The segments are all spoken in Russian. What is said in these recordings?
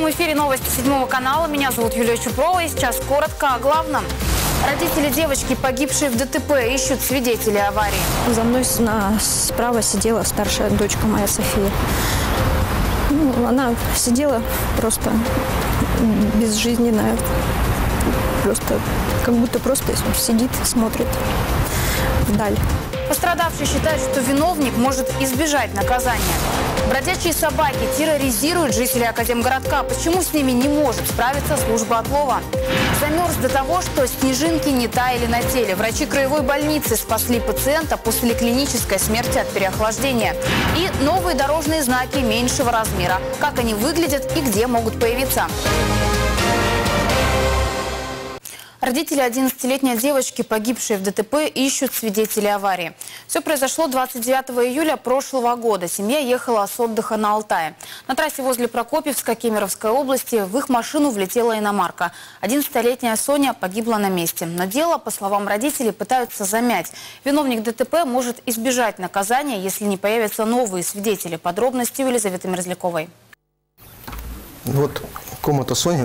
прямом эфире новости 7 канала. Меня зовут Юлия Чупрова, и сейчас коротко о главном. Родители девочки, погибшей в ДТП, ищут свидетелей аварии. За мной справа сидела старшая дочка моя София. Она сидела просто безжизненная, просто как будто просто сидит, смотрит вдаль. Пострадавший считает, что виновник может избежать наказания. Бродячие собаки терроризируют жителей Академгородка. Почему с ними не может справиться служба отлова? Замерз до того, что снежинки не таяли на теле. Врачи краевой больницы спасли пациента после клинической смерти от переохлаждения. И новые дорожные знаки меньшего размера. Как они выглядят и где могут появиться? Родители 11-летней девочки, погибшей в ДТП, ищут свидетелей аварии. Все произошло 29 июля прошлого года. Семья ехала с отдыха на Алтае. На трассе возле Прокопьевска Кемеровской области в их машину влетела иномарка. 11-летняя Соня погибла на месте. Но дело, по словам родителей, пытаются замять. Виновник ДТП может избежать наказания, если не появятся новые свидетели. Подробности у Елизаветы Мерзляковой. Вот комната Сони.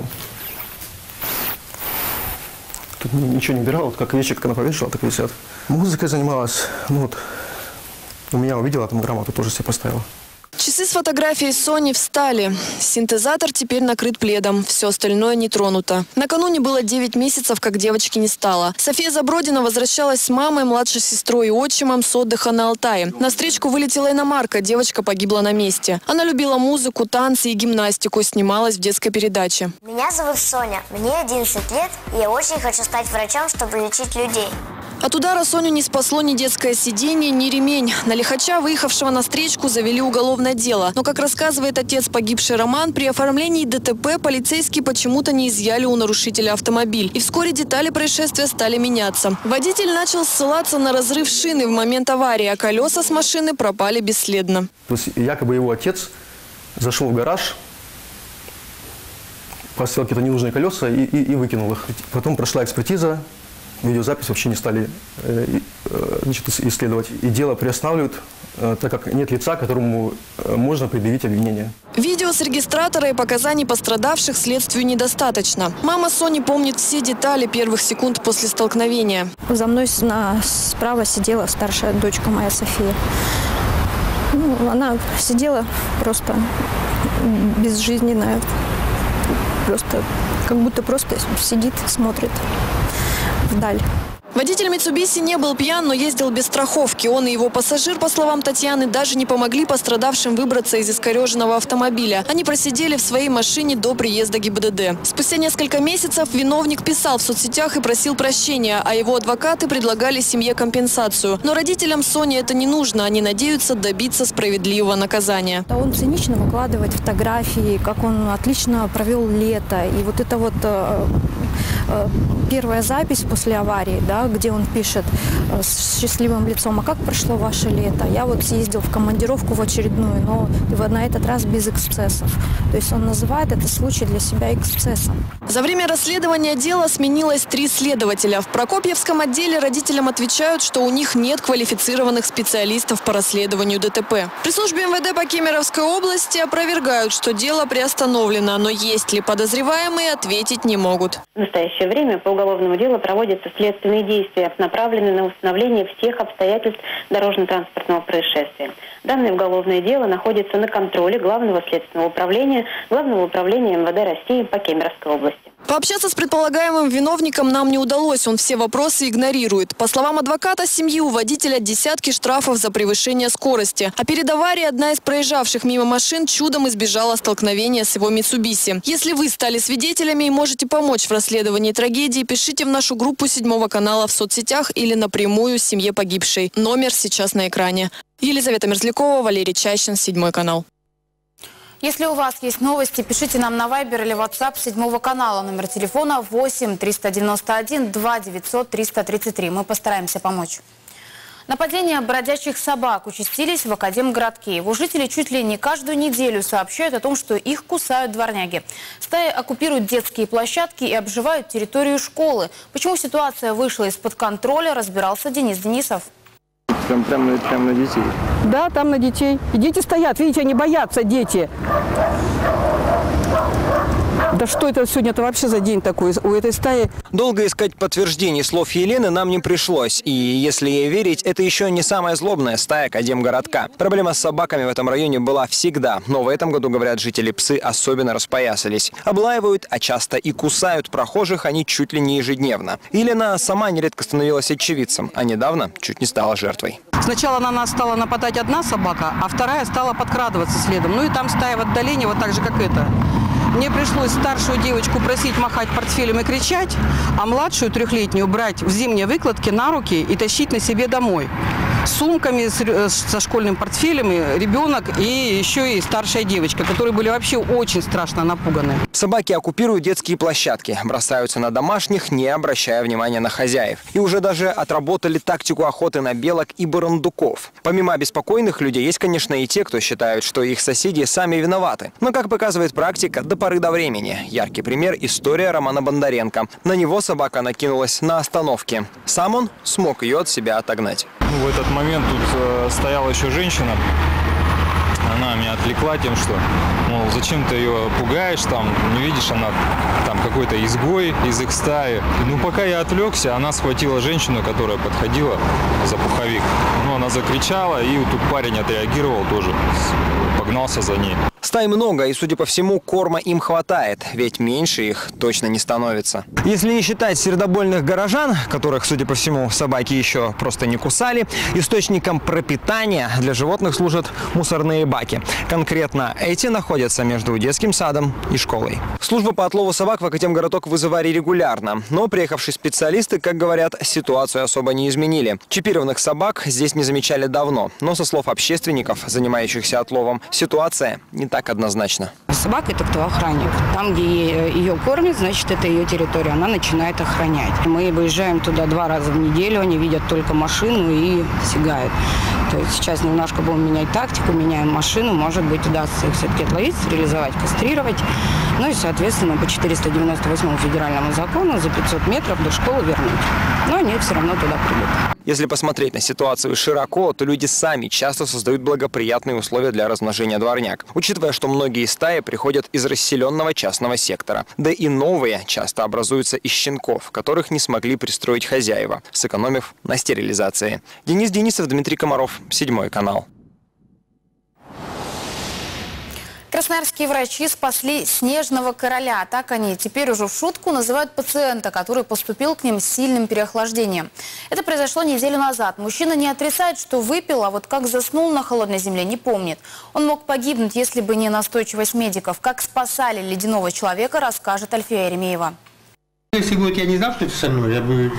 Тут ничего не убирал, вот как вещи, как она повешала, так висят. Музыкой занималась, у меня увидела, там грамоту тоже себе поставила. Часы с фотографией Сони встали. Синтезатор теперь накрыт пледом. Все остальное не тронуто. Накануне было 9 месяцев, как девочки не стало. София Забродина возвращалась с мамой, младшей сестрой и отчимом с отдыха на Алтае. На встречку вылетела иномарка, девочка погибла на месте. Она любила музыку, танцы и гимнастику, снималась в детской передаче. Меня зовут Соня, мне 11 лет, и я очень хочу стать врачом, чтобы лечить людей. От удара Соню не спасло ни детское сиденье, ни ремень. На лихача, выехавшего на встречку, завели уголовное дело. Но, как рассказывает отец погибшей Роман, при оформлении ДТП полицейские почему-то не изъяли у нарушителя автомобиль. И вскоре детали происшествия стали меняться. Водитель начал ссылаться на разрыв шины в момент аварии, а колеса с машины пропали бесследно. То есть якобы его отец зашел в гараж, поставил какие-то ненужные колеса и выкинул их. Потом прошла экспертиза. Видеозапись вообще не стали исследовать. И дело приостанавливают, так как нет лица, которому можно предъявить обвинение. Видео с регистратора и показаний пострадавших следствию недостаточно. Мама Сони помнит все детали первых секунд после столкновения. За мной справа сидела старшая дочка моя София. Она сидела просто безжизненная, просто как будто просто сидит, смотрит вдаль. Водитель Митсубиси не был пьян, но ездил без страховки. Он и его пассажир, по словам Татьяны, даже не помогли пострадавшим выбраться из искореженного автомобиля. Они просидели в своей машине до приезда ГИБДД. Спустя несколько месяцев виновник писал в соцсетях и просил прощения, а его адвокаты предлагали семье компенсацию. Но родителям Сони это не нужно. Они надеются добиться справедливого наказания. Он цинично выкладывает фотографии, как он отлично провел лето. И вот это вот первая запись после аварии, да, где он пишет с счастливым лицом: а как прошло ваше лето? Я вот съездил в командировку в очередную, но на этот раз без эксцессов. То есть он называет этот случай для себя эксцессом. За время расследования дела сменилось 3 следователя. В Прокопьевском отделе родителям отвечают, что у них нет квалифицированных специалистов по расследованию ДТП. При службе МВД по Кемеровской области опровергают, что дело приостановлено, но есть ли подозреваемые, ответить не могут. В настоящее время по уголовному делу проводятся следственные действия, направленные на установление всех обстоятельств дорожно-транспортного происшествия. Данное уголовное дело находится на контроле Главного следственного управления МВД России по Кемеровской области. Пообщаться с предполагаемым виновником нам не удалось, он все вопросы игнорирует. По словам адвоката семьи, у водителя десятки штрафов за превышение скорости. А перед аварией одна из проезжавших мимо машин чудом избежала столкновения с его Митсубиси. Если вы стали свидетелями и можете помочь в расследовании трагедии, пишите в нашу группу 7 канала в соцсетях или напрямую семье погибшей. Номер сейчас на экране. Елизавета Мерзлякова, Валерий Чащин, 7 канал. Если у вас есть новости, пишите нам на Viber или WhatsApp 7 канала. Номер телефона 8 391 2 900 333. Мы постараемся помочь. Нападения бродячих собак участились в Академгородке. Его жители чуть ли не каждую неделю сообщают о том, что их кусают дворняги. Стаи оккупируют детские площадки и обживают территорию школы. Почему ситуация вышла из-под контроля, разбирался Денис Денисов. Прям на детей? Да, там на детей. И дети стоят, видите, они боятся, дети. Да что это сегодня-то вообще за день такой у этой стаи? Долго искать подтверждений слов Елены нам не пришлось. И если ей верить, это еще не самая злобная стая Академгородка. Проблема с собаками в этом районе была всегда. Но в этом году, говорят жители, псы особенно распоясались. Облаивают, а часто и кусают прохожих они чуть ли не ежедневно. Елена сама нередко становилась очевидцем, а недавно чуть не стала жертвой. Сначала на нас стала нападать одна собака, а вторая стала подкрадываться следом. Ну и там стая в отдалении, вот так же, как эта. Мне пришлось старшую девочку просить махать портфелем и кричать, а младшую 3-летнюю брать в зимние выкладки на руки и тащить на себе домой. С сумками, со школьным портфелями ребенок и еще и старшая девочка, которые были вообще очень страшно напуганы. Собаки оккупируют детские площадки, бросаются на домашних, не обращая внимания на хозяев. И уже даже отработали тактику охоты на белок и бурундуков. Помимо обеспокоенных людей, есть, конечно, и те, кто считают, что их соседи сами виноваты. Но, как показывает практика, до поры до времени. Яркий пример – история Романа Бондаренко. На него собака накинулась на остановке. Сам он смог ее от себя отогнать. В этот момент тут стояла еще женщина. Она меня отвлекла тем, что, мол, зачем ты ее пугаешь, там, не видишь, она там какой-то изгой из их стаи. Ну, пока я отвлекся, она схватила женщину, которая подходила за пуховик. Ну, она закричала, и тут парень отреагировал тоже, погнался за ней. Стай много, и, судя по всему, корма им хватает, ведь меньше их точно не становится. Если не считать сердобольных горожан, которых, судя по всему, собаки еще просто не кусали, источником пропитания для животных служат мусорные баки. Конкретно эти находятся между детским садом и школой. Служба по отлову собак в Академгородок вызывали регулярно, но приехавшие специалисты, как говорят, ситуацию особо не изменили. Чипированных собак здесь не замечали давно, но, со слов общественников, занимающихся отловом, ситуация не так однозначно. Собака – это кто? Охранник. Там, где ее кормят, значит, это ее территория. Она начинает охранять. Мы выезжаем туда 2 раза в неделю. Они видят только машину и сигают. То есть сейчас немножко будем менять тактику, меняем машину. Может быть, удастся их все-таки отловить, стерилизовать, кастрировать. Ну и, соответственно, по 498 федеральному закону за 500 метров до школы вернуть. Но они все равно туда придут. Если посмотреть на ситуацию широко, то люди сами часто создают благоприятные условия для размножения дворняг, учитывая, что многие стаи приходят из расселенного частного сектора. Да и новые часто образуются из щенков, которых не смогли пристроить хозяева, сэкономив на стерилизации. Денис Денисов, Дмитрий Комаров, 7 канал. Красноярские врачи спасли снежного короля. Так они теперь уже в шутку называют пациента, который поступил к ним с сильным переохлаждением. Это произошло неделю назад. Мужчина не отрицает, что выпил, а вот как заснул на холодной земле, не помнит. Он мог погибнуть, если бы не настойчивость медиков. Как спасали ледяного человека, расскажет Альфия Еремеева. Если бы я не знал, что это со мной, я бы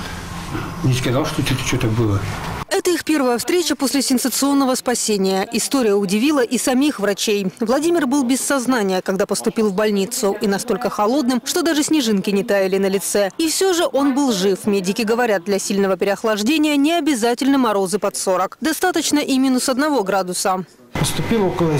не сказал, что что-то было. Это их первая встреча после сенсационного спасения. История удивила и самих врачей. Владимир был без сознания, когда поступил в больницу. И настолько холодным, что даже снежинки не таяли на лице. И все же он был жив. Медики говорят, для сильного переохлаждения не обязательно морозы под 40. Достаточно и -1 градуса. Поступил около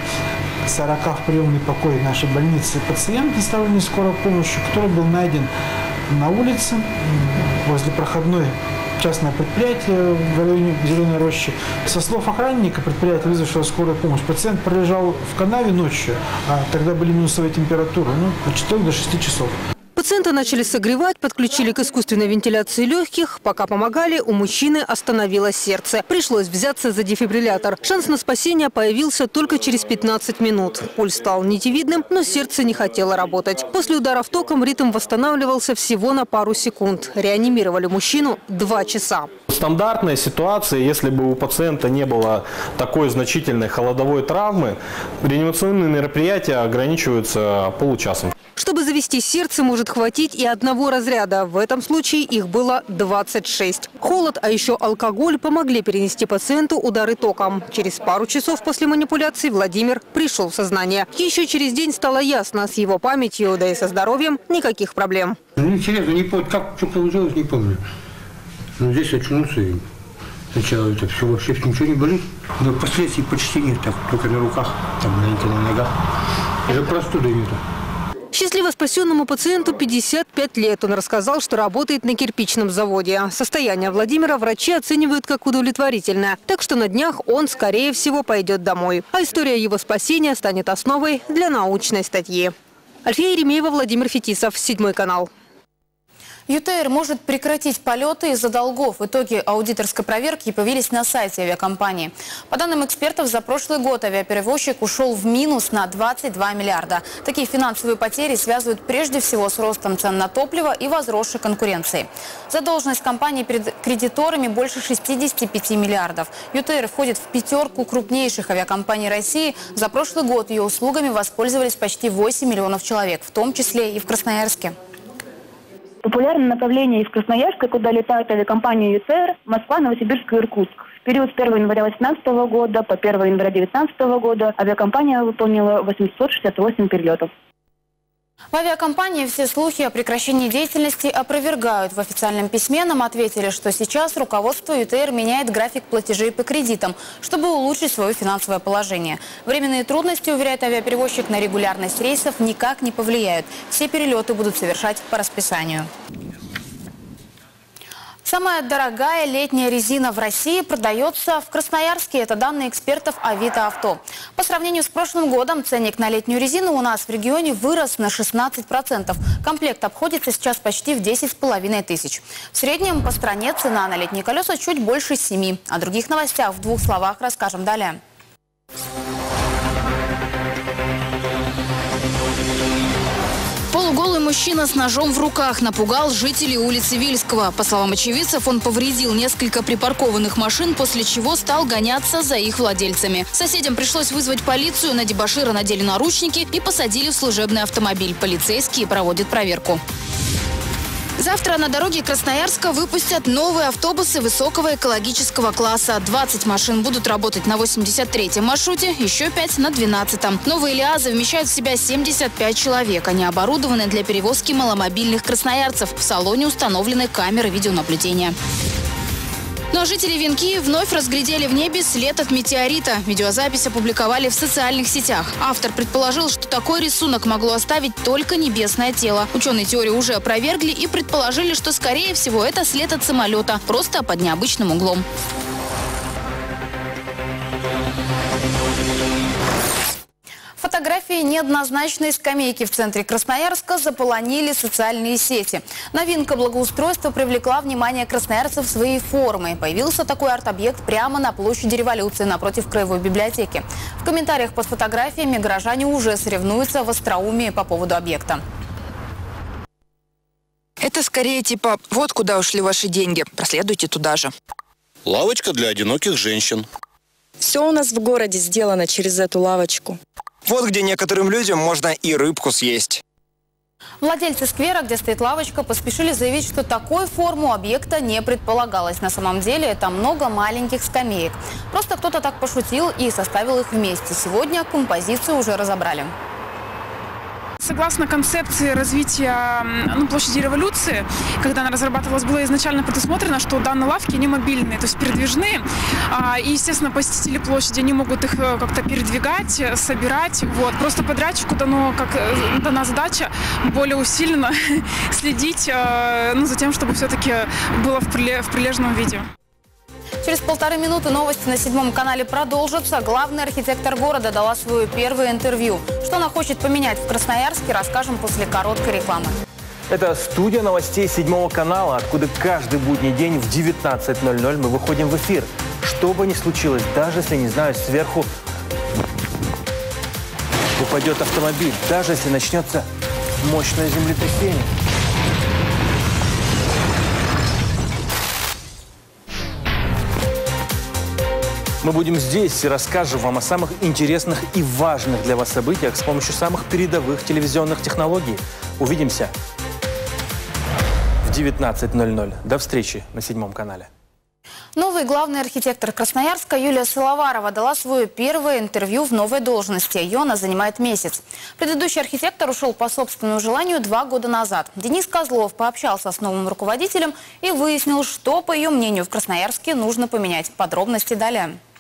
7:40 в приемный покой нашей больницы пациент доставленный скорой помощью, который был найден на улице возле проходной. Частное предприятие в районе Зеленой Рощи. Со слов охранника предприятия, вызвавшего скорую помощь, пациент пролежал в канаве ночью, а тогда были минусовые температуры, от 4 до 6 часов. Пациента начали согревать, подключили к искусственной вентиляции легких. Пока помогали, у мужчины остановилось сердце. Пришлось взяться за дефибриллятор. Шанс на спасение появился только через 15 минут. Пульс стал нитевидным, но сердце не хотело работать. После ударов током ритм восстанавливался всего на пару секунд. Реанимировали мужчину 2 часа. Стандартная ситуация, если бы у пациента не было такой значительной холодовой травмы, реанимационные мероприятия ограничиваются получасом. Чтобы завести сердце, может хватить и 1 разряда. В этом случае их было 26. Холод, а еще алкоголь помогли перенести пациенту удары током. Через пару часов после манипуляций Владимир пришел в сознание. Еще через день стало ясно, с его памятью, да и со здоровьем никаких проблем. Интересно, не помню, как что получилось, не помню. Но здесь очнулся и сначала это все вообще ничего не болит. Но последствий почти нет, так, только на руках, там, на ногах. Даже простуды нету. Счастливо спасенному пациенту 55 лет. Он рассказал, что работает на кирпичном заводе. Состояние Владимира врачи оценивают как удовлетворительное. Так что на днях он, скорее всего, пойдет домой. А история его спасения станет основой для научной статьи. Альфия Еремеева, Владимир Фетисов, 7 канал. ЮТР может прекратить полеты из-за долгов. Итоги аудиторской проверки появились на сайте авиакомпании. По данным экспертов, за прошлый год авиаперевозчик ушел в минус на 22 миллиарда. Такие финансовые потери связывают прежде всего с ростом цен на топливо и возросшей конкуренцией. Задолженность компании перед кредиторами больше 65 миллиардов. ЮТР входит в 5 крупнейших авиакомпаний России. За прошлый год ее услугами воспользовались почти 8 миллионов человек, в том числе и в Красноярске. Популярное направление из Красноярска, куда летают авиакомпании ЮТР, Москва, Новосибирск и Иркутск. В период с 1 января 2018 года по 1 января 2019 года авиакомпания выполнила 868 перелетов. В авиакомпании все слухи о прекращении деятельности опровергают. В официальном письме нам ответили, что сейчас руководство ЮТР меняет график платежей по кредитам, чтобы улучшить свое финансовое положение. Временные трудности, уверяет авиаперевозчик, на регулярность рейсов никак не повлияют. Все перелеты будут совершать по расписанию. Самая дорогая летняя резина в России продается в Красноярске. Это данные экспертов Авито Авто. По сравнению с прошлым годом ценник на летнюю резину у нас в регионе вырос на 16%. Комплект обходится сейчас почти в 10,5 тысяч. В среднем по стране цена на летние колеса чуть больше 7. О других новостях в 2 словах расскажем далее. Полуголый мужчина с ножом в руках напугал жителей улицы Вильского. По словам очевидцев, он повредил несколько припаркованных машин, после чего стал гоняться за их владельцами. Соседям пришлось вызвать полицию, на дебошира надели наручники и посадили в служебный автомобиль. Полицейские проводят проверку. Завтра на дороге Красноярска выпустят новые автобусы высокого экологического класса. 20 машин будут работать на 83-м маршруте, еще 5 на 12-м. Новые ЛиАЗы вмещают в себя 75 человек. Они оборудованы для перевозки маломобильных красноярцев. В салоне установлены камеры видеонаблюдения. Но жители Венки вновь разглядели в небе след от метеорита. Видеозапись опубликовали в социальных сетях. Автор предположил, что такой рисунок могло оставить только небесное тело. Ученые теорию уже опровергли и предположили, что, скорее всего, это след от самолета, просто под необычным углом. Фотографии неоднозначной скамейки в центре Красноярска заполонили социальные сети. Новинка благоустройства привлекла внимание красноярцев своей формой. Появился такой арт-объект прямо на площади Революции напротив Краевой библиотеки. В комментариях под фотографиями горожане уже соревнуются в остроумии по поводу объекта. Это скорее типа «вот куда ушли ваши деньги, проследуйте туда же». Лавочка для одиноких женщин. Все у нас в городе сделано через эту лавочку. Вот где некоторым людям можно и рыбку съесть. Владельцы сквера, где стоит лавочка, поспешили заявить, что такой форму объекта не предполагалось. На самом деле это много маленьких скамеек. Просто кто-то так пошутил и составил их вместе. Сегодня композицию уже разобрали. Согласно концепции развития площади Революции, когда она разрабатывалась, было изначально предусмотрено, что данные лавки не мобильные, то есть передвижные. И, естественно, посетители площади не могут их как-то передвигать, собирать. Вот. Просто подрядчику дана задача более усиленно следить за тем, чтобы все-таки было в прилежном виде. Через 1,5 минуты новости на 7 канале продолжатся. Главный архитектор города дала свое первое интервью. Что она хочет поменять в Красноярске, расскажем после короткой рекламы. Это студия новостей 7 канала, откуда каждый будний день в 19:00 мы выходим в эфир. Что бы ни случилось, даже если, не знаю, сверху упадет автомобиль, даже если начнется мощное землетрясение. Мы будем здесь и расскажем вам о самых интересных и важных для вас событиях с помощью самых передовых телевизионных технологий. Увидимся в 19:00. До встречи на 7 канале. Новый главный архитектор Красноярска Юлия Соловарова дала свое первое интервью в новой должности. Ее она занимает месяц. Предыдущий архитектор ушел по собственному желанию 2 года назад. Денис Козлов пообщался с новым руководителем и выяснил, что, по ее мнению, в Красноярске нужно поменять. Подробности далее.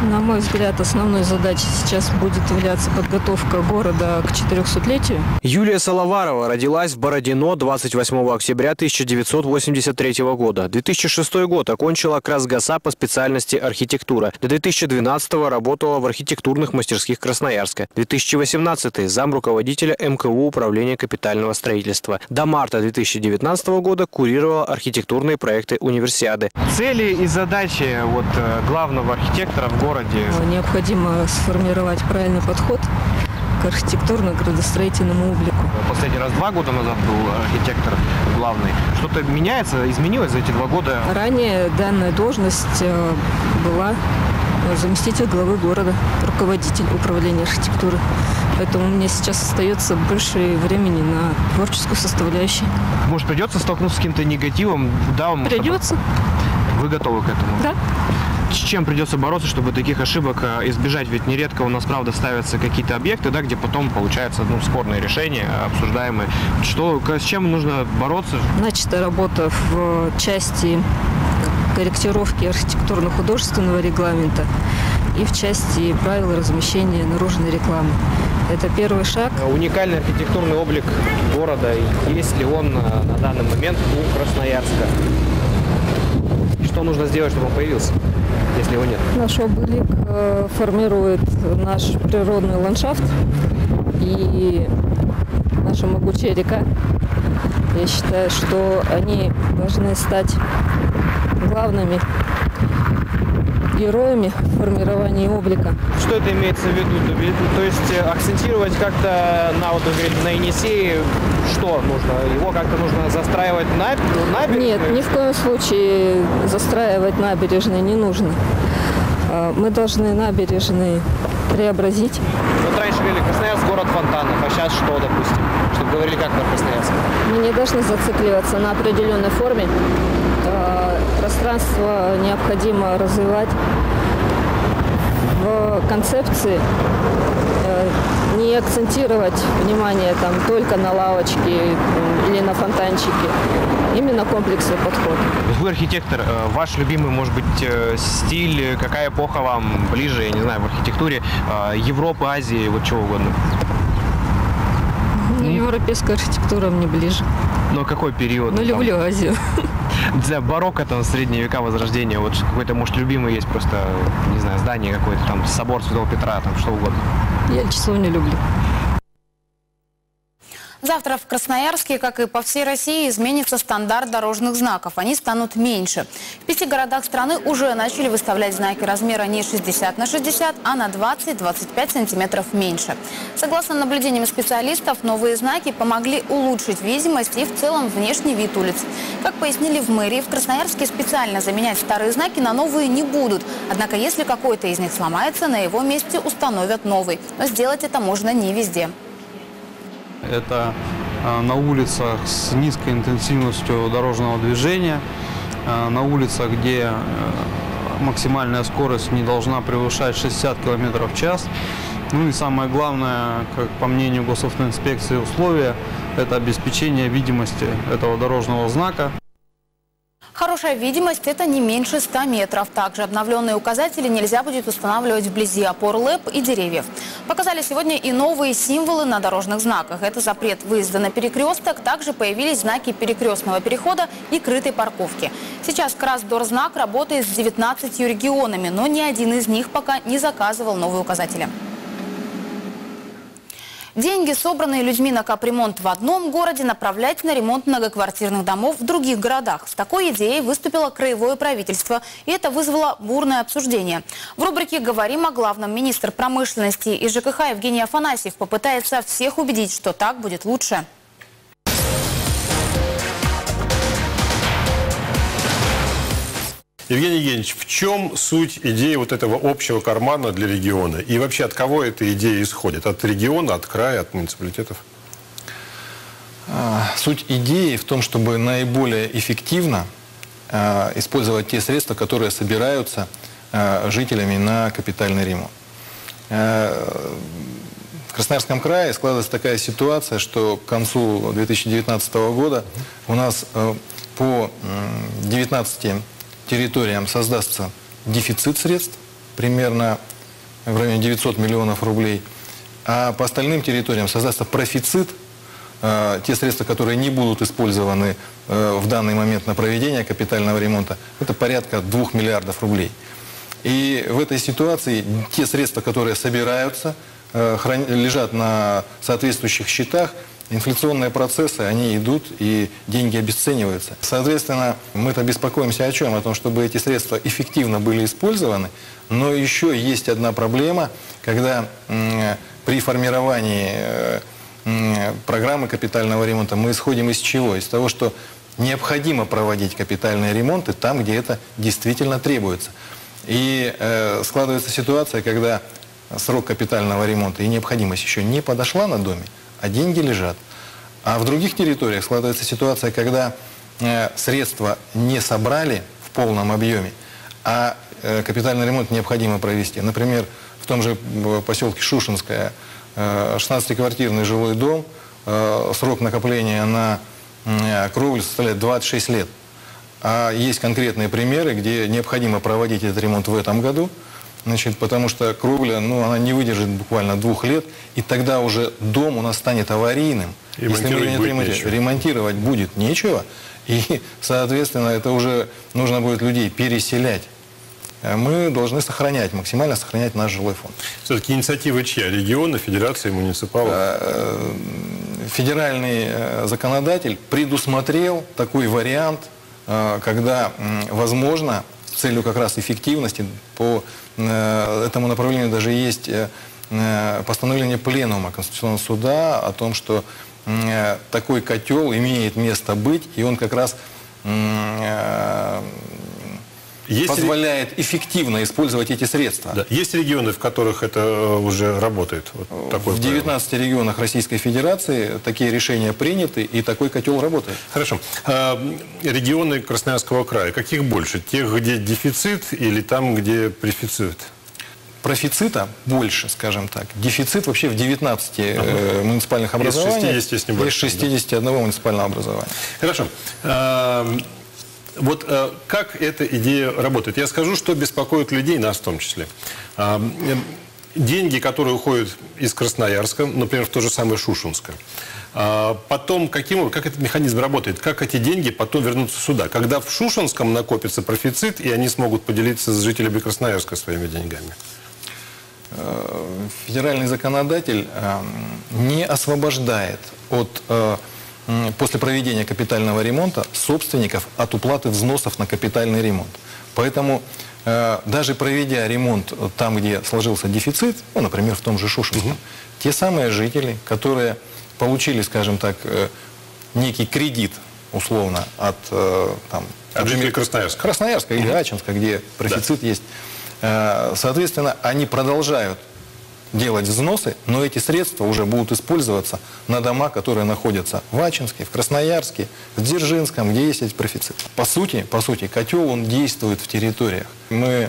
На мой взгляд, основной задачей сейчас будет являться подготовка города к 400-летию. Юлия Салаварова родилась в Бородино 28 октября 1983 года. 2006 год окончила КрасГАСа по специальности архитектура. До 2012 работала в архитектурных мастерских Красноярска. 2018 зам руководителя МКУ управления капитального строительства. До марта 2019 года курировала архитектурные проекты универсиады. Цели и задачи главного архитектора в городе. Необходимо сформировать правильный подход к архитектурно-градостроительному облику. Последний раз 2 года назад был архитектор главный. Что-то меняется, изменилось за эти 2 года? Ранее данная должность была заместитель главы города, руководитель управления архитектуры. Поэтому мне сейчас остается больше времени на творческую составляющую. Может, придется столкнуться с каким-то негативом? Да, придется. Вы готовы к этому? Да. С чем придется бороться, чтобы таких ошибок избежать? Ведь нередко у нас, правда, ставятся какие-то объекты, да, где потом получаются спорные решения, обсуждаемые. С чем нужно бороться? Начата работа в части корректировки архитектурно-художественного регламента и в части правил размещения наружной рекламы. Это первый шаг. Уникальный архитектурный облик города, есть ли он на данный момент у Красноярска? Что нужно сделать, чтобы он появился, если его нет? Наш облик формирует наш природный ландшафт и наша могучая река. Я считаю, что они должны стать главными героями формирования облика. Что это имеется в виду? То есть акцентировать как-то на Енисее, что нужно? Его как-то нужно застраивать набережные? Нет, ни в коем случае застраивать набережные не нужно. Мы должны набережные преобразить. Вот раньше говорили, Красноярск город фонтанов, а сейчас что, допустим? Чтобы говорили как про Красноярск? Мы не должны зацикливаться на определенной форме. Пространство необходимо развивать в концепции, не акцентировать внимание только на лавочке или на фонтанчике. Именно комплексный подход. Вы архитектор, ваш любимый, может быть, стиль, какая эпоха вам ближе, я не знаю, в архитектуре, Европы, Азии, вот чего угодно? Европейская архитектура мне ближе. Но какой период? Ну, люблю Азию. Для барокко, средние века, Возрождения, вот какой-то, может, любимый есть просто, не знаю, здание какое-то, собор Святого Петра, что угодно. Я часов не люблю. Завтра в Красноярске, как и по всей России, изменится стандарт дорожных знаков. Они станут меньше. В 5 городах страны уже начали выставлять знаки размера не 60 на 60, а на 20-25 сантиметров меньше. Согласно наблюдениям специалистов, новые знаки помогли улучшить видимость и в целом внешний вид улиц. Как пояснили в мэрии, в Красноярске специально заменять старые знаки на новые не будут. Однако, если какой-то из них сломается, на его месте установят новый. Но сделать это можно не везде. Это на улицах с низкой интенсивностью дорожного движения, на улицах, где максимальная скорость не должна превышать 60 км в час. Ну и самое главное, как по мнению госавтоинспекции, условие – это обеспечение видимости этого дорожного знака. Хорошая видимость – это не меньше 100 метров. Также обновленные указатели нельзя будет устанавливать вблизи опор ЛЭП и деревьев. Показали сегодня и новые символы на дорожных знаках. Это запрет выезда на перекресток. Также появились знаки перекрестного перехода и крытой парковки. Сейчас Красдорзнак работает с 19 регионами, но ни один из них пока не заказывал новые указатели. Деньги, собранные людьми на капремонт в одном городе, направлять на ремонт многоквартирных домов в других городах. С такой идеей выступило краевое правительство, и это вызвало бурное обсуждение. В рубрике «Говорим о главном» министр промышленности и ЖКХ Евгений Афанасьев попытается всех убедить, что так будет лучше. Евгений Евгеньевич, в чем суть идеи вот этого общего кармана для региона? И вообще от кого эта идея исходит? От региона, от края, от муниципалитетов? Суть идеи в том, чтобы наиболее эффективно использовать те средства, которые собираются жителями на капитальный ремонт. В Красноярском крае складывается такая ситуация, что к концу 2019 года у нас по 19 территориям создастся дефицит средств, примерно в районе 900 миллионов рублей. А по остальным территориям создастся профицит. Те средства, которые не будут использованы в данный момент на проведение капитального ремонта, это порядка 2 миллиардов рублей. И в этой ситуации те средства, которые собираются, лежат на соответствующих счетах, инфляционные процессы, они идут, и деньги обесцениваются. Соответственно, мы-то беспокоимся о чем? О том, чтобы эти средства эффективно были использованы. Но еще есть одна проблема, когда при формировании программы капитального ремонта мы исходим из чего? Из того, что необходимо проводить капитальные ремонты там, где это действительно требуется. И складывается ситуация, когда срок капитального ремонта и необходимость еще не подошла на доме, а деньги лежат. А в других территориях складывается ситуация, когда средства не собрали в полном объеме, а капитальный ремонт необходимо провести. Например, в том же поселке Шушенское 16-квартирный жилой дом, срок накопления на кровлю составляет 26 лет. А есть конкретные примеры, где необходимо проводить этот ремонт в этом году, значит, потому что кровля, она не выдержит буквально 2 лет, и тогда уже дом у нас станет аварийным. Если мы ремонтировать будет нечего, и, соответственно, это уже нужно будет людей переселять. Мы должны максимально сохранять наш жилой фонд. Все-таки инициатива чья? Региона, федерации, муниципалов? Федеральный законодатель предусмотрел такой вариант, когда, возможно, с целью как раз эффективности, по этому направлению даже есть постановление Пленума Конституционного суда о том, что такой котел имеет место быть, и он как раз позволяет эффективно использовать эти средства. Да. Есть регионы, в которых это уже работает? Вот такое в 19 регионах Российской Федерации такие решения приняты, и такой котел работает. Хорошо. Регионы Красноярского края, каких больше? Тех, где дефицит, или там, где профицит? Профицита больше, скажем так. Дефицит вообще в 19 муниципальных образованиях. Из 61 муниципального образования. Хорошо. Вот как эта идея работает? Я скажу, что беспокоит людей, нас в том числе. Деньги, которые уходят из Красноярска, например, в то же самое Шушенское, потом как этот механизм работает? Как эти деньги потом вернутся сюда? Когда в Шушенском накопится профицит, и они смогут поделиться с жителями Красноярска своими деньгами? Федеральный законодатель не освобождает после проведения капитального ремонта собственников от уплаты взносов на капитальный ремонт. Поэтому даже проведя ремонт там, где сложился дефицит, например, в том же Шушенском, те самые жители, которые получили, скажем так, некий кредит, условно, от жителей Красноярска. Красноярска или Ачинска, где профицит есть, соответственно, они продолжают делать взносы, но эти средства уже будут использоваться на дома, которые находятся в Ачинске, в Красноярске, в Дзержинском, где есть профицит. По сути, котел, он действует в территориях. Мы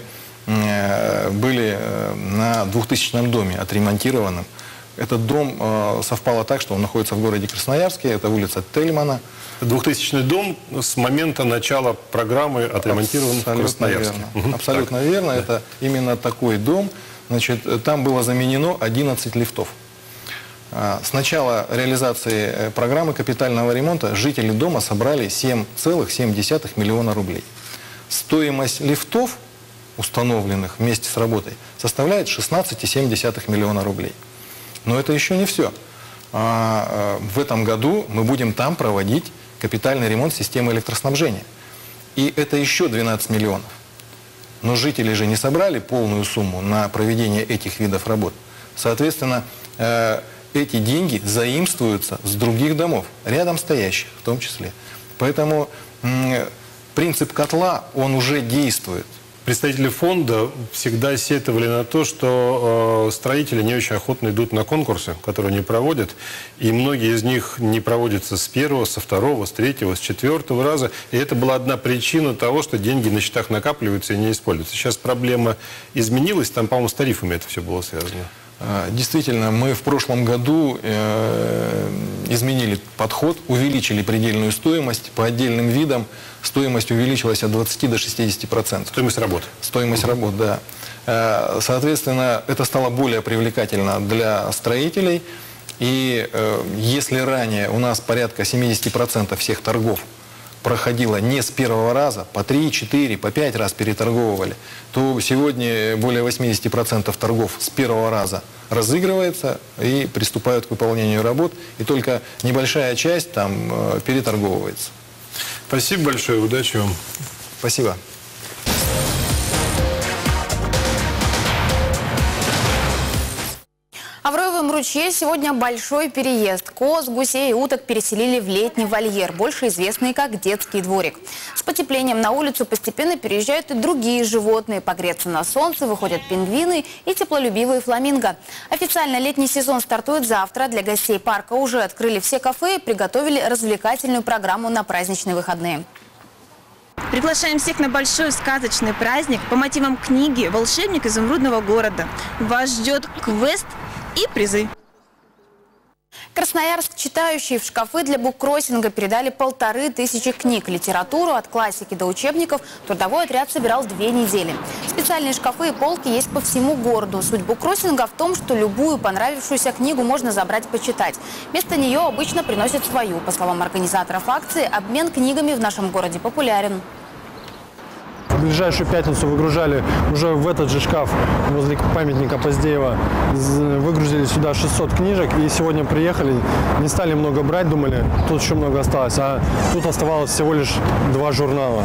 были на 2000-м доме отремонтированном. Этот дом совпало так, что он находится в городе Красноярске, это улица Тельмана. 2000-й дом с момента начала программы отремонтирован в Красноярске. Абсолютно верно. Это именно такой дом. Значит, там было заменено 11 лифтов. С начала реализации программы капитального ремонта жители дома собрали 7,7 миллиона рублей. Стоимость лифтов, установленных вместе с работой, составляет 16,7 миллиона рублей. Но это еще не все. В этом году мы будем там проводить капитальный ремонт системы электроснабжения. И это еще 12 миллионов. Но жители же не собрали полную сумму на проведение этих видов работ. Соответственно, эти деньги заимствуются с других домов, рядом стоящих в том числе. Поэтому принцип котла, он уже действует. Представители фонда всегда сетовали на то, что строители не очень охотно идут на конкурсы, которые они проводят, и многие из них не проводятся с первого, со второго, с третьего, с четвертого раза. И это была одна причина того, что деньги на счетах накапливаются и не используются. Сейчас проблема изменилась, там, по-моему, с тарифами это все было связано. Действительно, мы в прошлом году изменили подход, увеличили предельную стоимость. По отдельным видам стоимость увеличилась от 20 до 60%. Стоимость работ? Стоимость работ, да. Соответственно, это стало более привлекательно для строителей. И если ранее у нас порядка 70% всех торгов проходило не с первого раза, по 3, 4, по 5 раз переторговывали, то сегодня более 80% торгов с первого раза разыгрывается и приступают к выполнению работ, и только небольшая часть там переторговывается. Спасибо большое, удачи вам. Спасибо. А в Роевом ручье сегодня большой переезд. Коз, гусей и уток переселили в летний вольер, больше известный как детский дворик. С потеплением на улицу постепенно переезжают и другие животные. Погреться на солнце выходят пингвины и теплолюбивые фламинго. Официально летний сезон стартует завтра. Для гостей парка уже открыли все кафе и приготовили развлекательную программу на праздничные выходные. Приглашаем всех на большой сказочный праздник по мотивам книги «Волшебник изумрудного города». Вас ждет квест и призы. Красноярск читающие в шкафы для буккроссинга передали 1500 книг. Литературу от классики до учебников трудовой отряд собирал 2 недели. Специальные шкафы и полки есть по всему городу. Суть буккроссинга в том, что любую понравившуюся книгу можно забрать почитать. Вместо нее обычно приносят свою. По словам организаторов акции, обмен книгами в нашем городе популярен. В ближайшую пятницу выгружали уже в этот же шкаф возле памятника Поздеева. Выгрузили сюда 600 книжек и сегодня приехали. Не стали много брать, думали, тут еще много осталось. А тут оставалось всего лишь 2 журнала.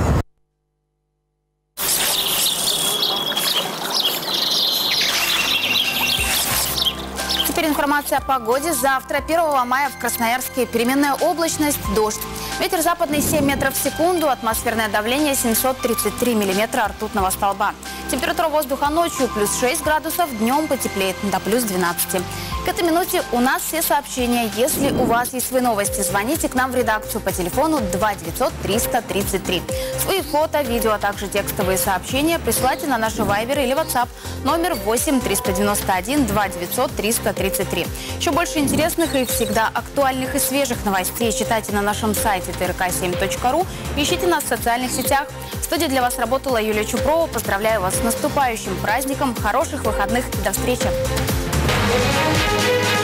Теперь информация о погоде. Завтра, 1 мая, в Красноярске переменная облачность, дождь. Ветер западный 7 метров в секунду, атмосферное давление 733 миллиметра ртутного столба. Температура воздуха ночью плюс 6 градусов, днем потеплеет до плюс 12. К этой минуте у нас все сообщения. Если у вас есть свои новости, звоните к нам в редакцию по телефону 2 900 333. Свои фото, видео, а также текстовые сообщения присылайте на наши вайберы или WhatsApp номер 8 391 2 900 333. Еще больше интересных и всегда актуальных и свежих новостей читайте на нашем сайте trk7.ru. Ищите нас в социальных сетях. В студии для вас работала Юлия Чупрова. Поздравляю вас с наступающим праздником. Хороших выходных и до встречи.